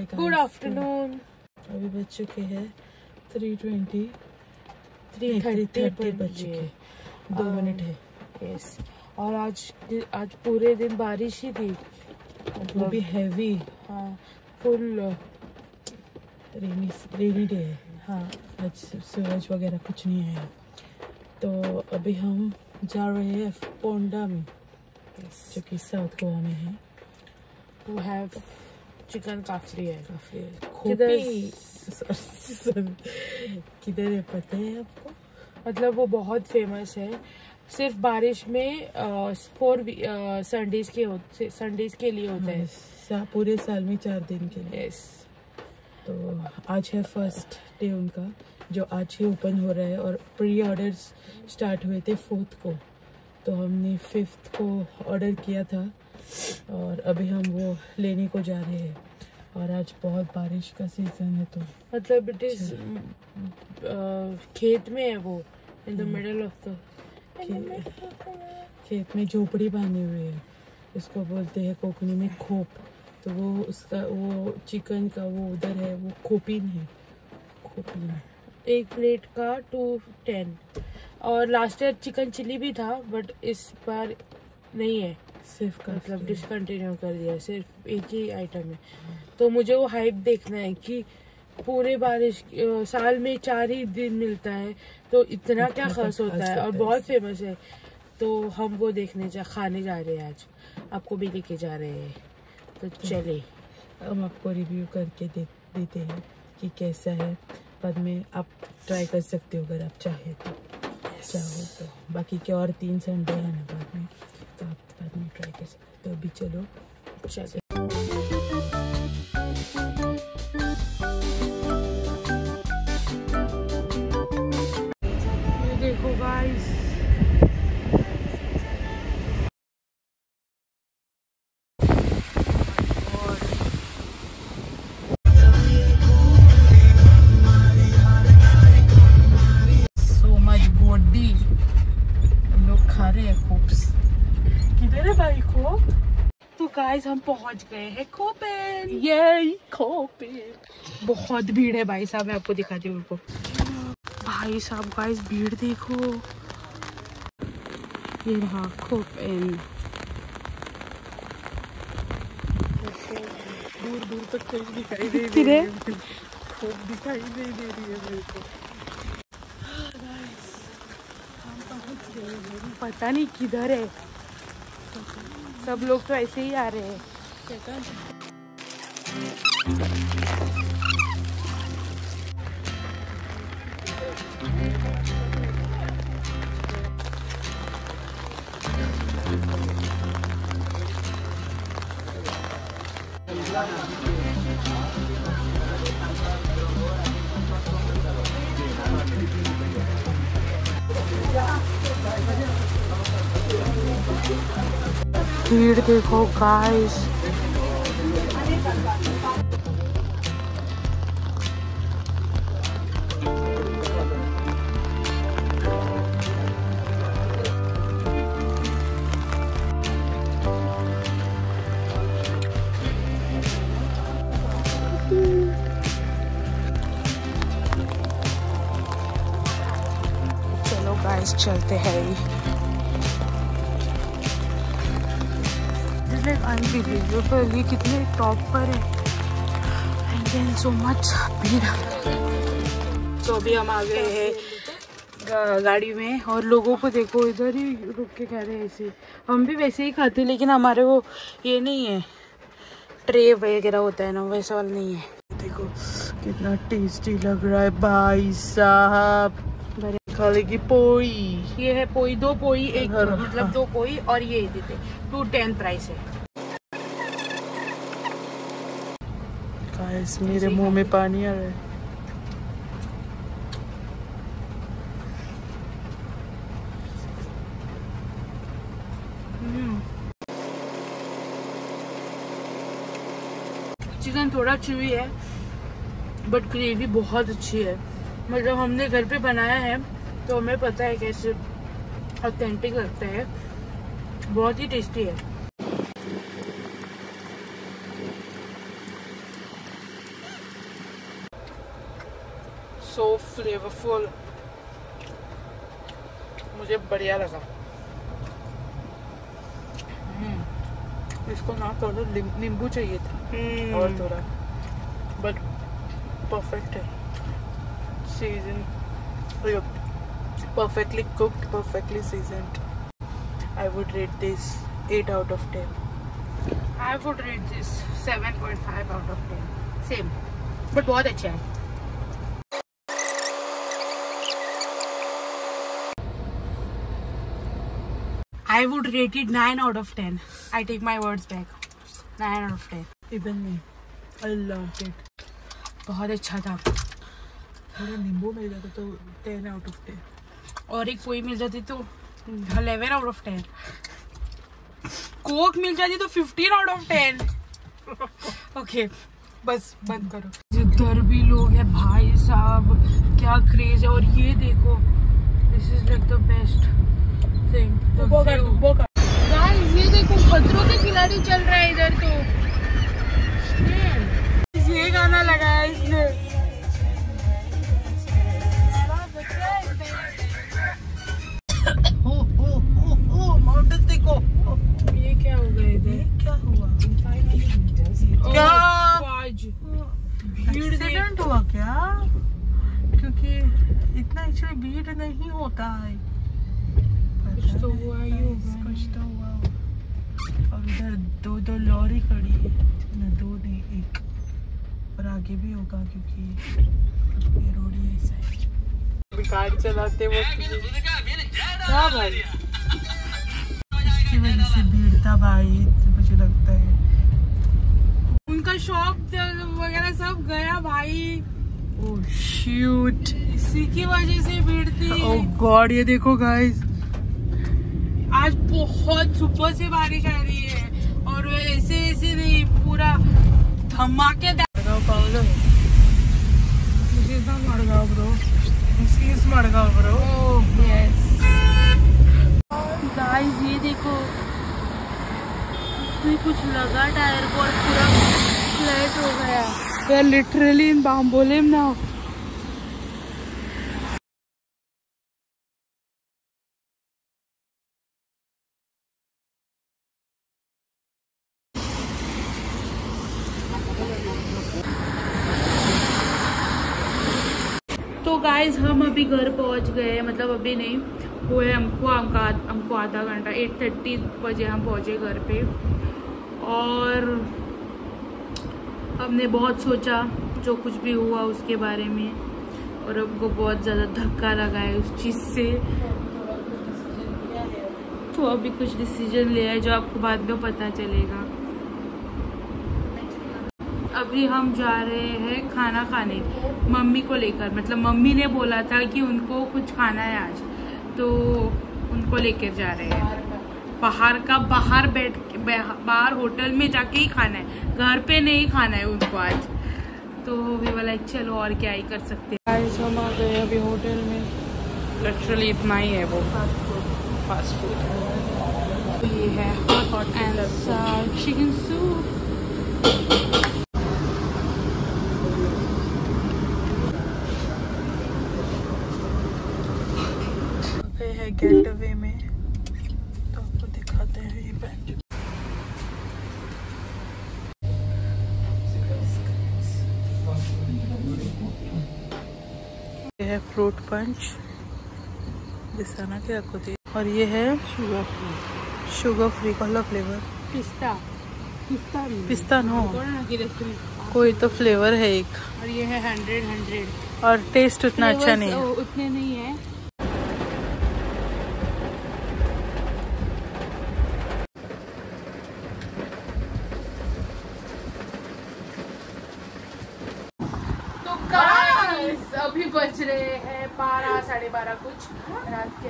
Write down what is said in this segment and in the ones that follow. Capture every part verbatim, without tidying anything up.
Good afternoon. अभी बज चुके हैं थ्री ट्वेंटी थ्री थर्टी बज चुके हैं, दो मिनट है। यस, और आज आज पूरे दिन बारिश ही थी, वो भी हैवी। हाँ, फुल रेनी रेनी डे है। हाँ, आज सूरज वगैरह कुछ नहीं है। तो अभी हम जा रहे हैं पोंडा में, जो कि साउथ गोवा में है। टू हैव चिकन काफरी है। काफी किधर किधर है पता है आपको? मतलब वो बहुत फेमस है, सिर्फ बारिश में फोर संडेज के होते संडेज के लिए होता है। सा, पूरे साल में चार दिन के लिए। यस। तो आज है फर्स्ट डे उनका, जो आज ही ओपन हो रहा है, और प्री ऑर्डर्स स्टार्ट हुए थे फोर्थ को, तो हमने फिफ्थ को ऑर्डर किया था और अभी हम वो लेने को जा रहे हैं। और आज बहुत बारिश का सीजन है, तो मतलब इट इज खेत में है वो, in the middle of the khet में झोपड़ी बांधे हुए है, इसको बोलते हैं कोकणी में खोप। तो वो उसका वो चिकन का वो उधर है, वो खोपीन है, खोपीन। एक प्लेट का टू टेन। और लास्ट ईयर चिकन चिली भी था, बट इस बार नहीं है, सिर्फ मतलब डिसकंटिन्यू कर दिया, सिर्फ एक ही आइटम है। तो मुझे वो हाइप देखना है कि पूरे बारिश साल में चार ही दिन मिलता है, तो इतना क्या खास होता है, और बहुत फेमस है। तो हम वो देखने जा खाने जा रहे हैं आज, आपको भी लेके जा रहे हैं। तो चले, हम आपको रिव्यू करके दे, देते हैं कि कैसा है। बाद में आप ट्राई कर सकते हो अगर आप चाहे तो, चाहो तो। बाकी के और तीन संडे है ना बाद में, तो आप बाद में ट्राई कर सकते हो। तो अभी चलो चले। ये देखो गाइस, गाइस हम पहुंच गए हैं कोपेन। ये कोपेन बहुत भीड़ है भाई साहब, मैं आपको दिखाती हूँ उनको। भाई साहब गाइस भीड़ देखो, ये रहा कोपेन। दूर दूर तक कोई दिखाई दे रही है, दिखाई नहीं दे रही है मेरे को। हम पहुंच गए हैं, पता नहीं किधर है, सब लोग तो ऐसे ही आ रहे हैं। भीड़ देखो गाइस, चलो गाइस चलते हैं। अनबिलीवेबल, ये कितने टॉप पर है, एंड देन सो मच भीड़। तो अभी हम आ गए हैं गाड़ी में, और लोगों को देखो इधर ही रुक के कह रहे हैं ऐसे। हम भी वैसे ही खाते, लेकिन हमारे वो ये नहीं है, ट्रे वगैरह होता है ना, वैसा वाला नहीं है। देखो कितना टेस्टी लग रहा है भाई साहब। खाने की पोई, ये है पोई, दो पोई एक, मतलब दो पोई, और ये देते टू टेन प्राइस है। गाइस मेरे मुंह में पानी आ रहा है। चिकन थोड़ा चुई है, बट ग्रेवी बहुत अच्छी है। मतलब हमने घर पे बनाया है, तो हमें पता है कैसे ऑथेंटिक लगता है, बहुत ही टेस्टी है। सो फ्लेवरफुल, मुझे बढ़िया लगा। इसको ना थोड़ा नींबू चाहिए था hmm. और थोड़ा, बट परफेक्ट है। Season perfectly cooked, perfectly seasoned. I would rate this eight out of ten. I would rate this seven point five out of ten. Same, but बहुत अच्छा है। I would rate it nine out of ten. I take my words back. nine out of ten. Even me. I loved it. बहुत अच्छा था। थोड़ा नींबू मिल जाता तो ten out of ten. और एक कोई मिल जाती तो eleven out of ten. Coke मिल जाती तो fifteen out of ten. Okay, बस बंद करो। जिधर भी लोग हैं भाई साहब, क्या क्रेज है। और ये देखो, this is like the best thing. Guys ये देखो, खतरों के खिलाड़ी चल रहा है इधर। तो ये गाना लगाया इसने। ओ ओ ओ ओ माउंटेन देखो। ये क्या हो गया इधर? क्या हुआ? क्या एक्सीडेंट हुआ क्या? क्योंकि इतना एक्चुअली भीड़ नहीं होता है। कुछ तो हुआ ही होगा। कुछ तो हुआ। और उधर दो दो लॉरी खड़ी है ना, दो नहीं एक, और आगे भी होगा क्योंकि ये रोड ही ऐसा है। गाड़ी चलाते वक्त क्या भाई, इसकी वजह से भीड़ था भाई, मुझे लगता है। उनका शॉप वगैरह सब गया भाई। ओह शूट, इसी की वजह से भीड़ थी। ओह गॉड, ये देखो गाइस, आज बहुत सुबह से बारिश आ रही है और ऐसे ऐसे नहीं, पूरा धमाकेदार। Paulo, this is not Madgaon, bro. This is Madgaon, bro. Oh yes. Guys, ये देखो, इसमें कुछ लगा टायर को और पूरा फ्लैट हो गया। We are literally in Bambolim now. तो गाइज हम अभी घर पहुंच गए, मतलब अभी नहीं हुए हमको हमका हमको आधा घंटा, एट थर्टी बजे हम पहुंचे घर पे। और हमने बहुत सोचा जो कुछ भी हुआ उसके बारे में, और हमको बहुत ज़्यादा धक्का लगा है उस चीज़ से। तो अभी कुछ डिसीजन लिया है जो आपको बाद में पता चलेगा। अभी हम जा रहे हैं खाना खाने मम्मी को लेकर, मतलब मम्मी ने बोला था कि उनको कुछ खाना है आज, तो उनको लेकर जा रहे हैं। बाहर का बाहर बैठ के बाहर होटल में जाके ही खाना है, घर पे नहीं खाना है उनको आज। तो वी वाला चलो और क्या ही कर सकते हैं। हम आ गए अभी होटल में, लिटरली इतना ही है वो फास्ट फूड। तो ये है हॉट एंड चिकन सूप। है गेट अवे में, तो आपको दिखाते हैं ये बैंड। ये है फ्रूट पंच जिसका ना क्या रखो थी, और ये है शुगर फ्री। शुगर फ्री कौन फ्लेवर? पिस्ता। पिस्ता नहीं, पिस्ता नो, कोई तो फ्लेवर है एक। और ये है हंड्रेड हंड्रेड और टेस्ट उतना अच्छा नहीं है, उतने नहीं है। अभी बज रहे हैं बारह साढ़े बारह कुछ रात के,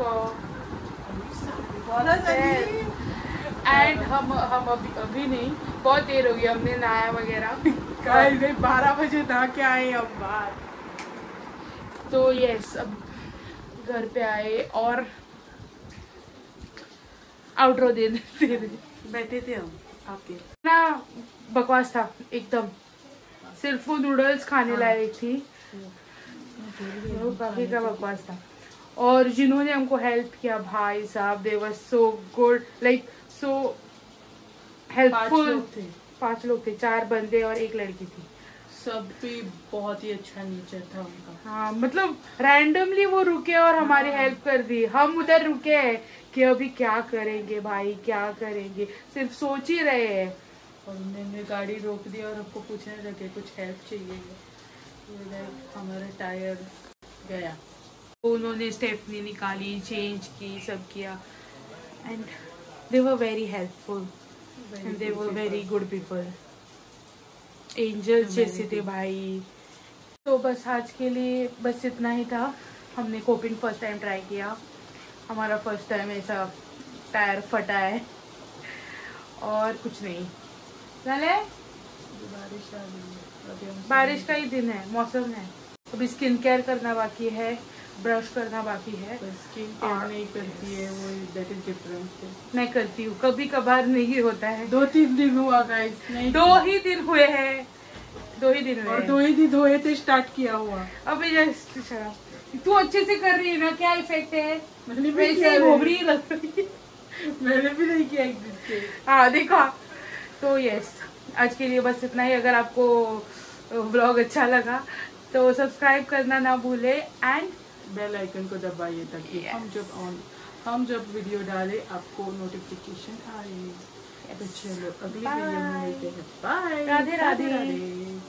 एंड हम हम अभी अभी नहीं, बहुत देर हो गई, हमने नहाया वगैरह। बारह बजे नहा के आए हम बाहर। तो यस, अब घर पे आए और आउटरो दे दे बैठे थे हम आके ना। बकवास था एकदम, सिर्फ वो नूडल्स खाने लायक थी। वो काफी का बकवास था। और जिन्होंने हमको हेल्प किया भाई साहब, they were so good, like so helpful. पांच लोग थे, चार बंदे और एक लड़की थी। सब भी बहुत ही अच्छा नेचर था उनका। हाँ मतलब रैंडमली वो रुके और हमारी हाँ। हेल्प कर दी। हम उधर रुके हैं कि अभी क्या करेंगे भाई, क्या करेंगे, सिर्फ सोच ही रहे हैं। और उन्होंने गाड़ी रोक दी और हमको पूछने लगे कुछ हेल्प चाहिए। हमारा टायर गया, तो उन्होंने स्टेपनी निकाली, चेंज की, सब किया। And they were very helpful and they were very good people, angels जैसे थे भाई। तो बस आज के लिए बस इतना ही था। हमने कोपिंग फर्स्ट टाइम ट्राई किया, हमारा फर्स्ट टाइम ऐसा टायर फटा है और कुछ नहीं। चले बारिश आ रही है, अभी हम बारिश का ही दिन है, मौसम है। अभी स्किन केयर करना बाकी है, ब्रश करना बाकी है। स्किन केयर नहीं करती है वो, दैट इज डिफरेंट। मैं करती हूँ, कभी कभार नहीं होता है। दो तीन दिन हुआ गाइस, नहीं दो ही दिन हुए हैं, दो ही दिन हुए और हैं। दो ही दिन हुए थे स्टार्ट किया हुआ। अभी जस्ट तू अच्छे से कर रही है ना, क्या इफेक्ट है? मैंने भी वैसे ही घोबरी लग रही। मैंने भी नहीं किया एक दिन से। हाँ देखा। तो यस, आज के लिए बस इतना ही। अगर आपको व्लॉग अच्छा लगा तो सब्सक्राइब करना ना भूले एंड बेल आइकन को दबाइए ताकि yes. हम जब ऑन हम जब वीडियो डालें आपको नोटिफिकेशन आए। तो चलो अगली वीडियो में मिलते हैं। बाय। राधे राधे। राधे।